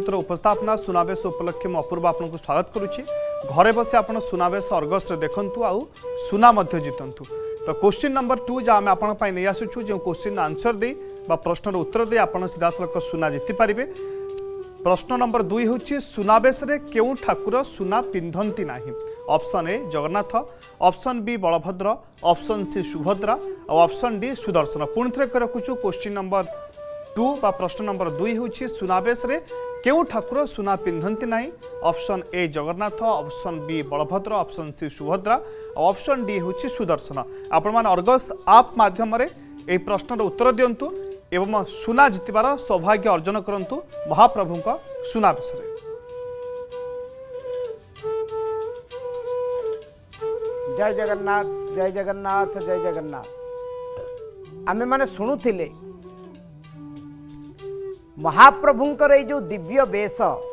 नृत्यर उपस्थापना सुनावेश उपलक्षे मु अपूर्व आपको स्वागत करुच्ची। घरे बसे आप सुनावेश अर्गस्ट देखु आउ सुना जितंतु। तो क्वेश्चन नंबर 2 जहाँ आम आपण नहीं आसुचु जो क्वेश्चन आंसर दे प्रश्नर उत्तर दे आप सीधा सलख सुना जीति पारे। प्रश्न नंबर 2 हूँ सुनावेश रे केउ ठाकुर सुना पिंधती नाही। Option A Jagannath, option B Balabhadra, option C Subhadra और ऑप्शन डी सुदर्शन। पुणी थे रखुचु क्वेश्चन नंबर 2 बा प्रश्न नंबर 2 हूँ सुनावेश रे केउ ठाकुर सुना पिंधती नाही। Option A Jagannath, option B Balabhadra, option C Subhadra और ऑप्शन डी हूँ सुदर्शन। आपण मैंने अर्गस आप माध्यम ए प्रश्नर उत्तर दिंतु एवं सुना जितबार सौभाग्य अर्जन करंतु महाप्रभु सुनावेश रे। जय जगन्नाथ, जय जगन्नाथ, जय जगन्नाथ। आमे माने शुणुथिले महाप्रभुंकर ये जो दिव्य वेश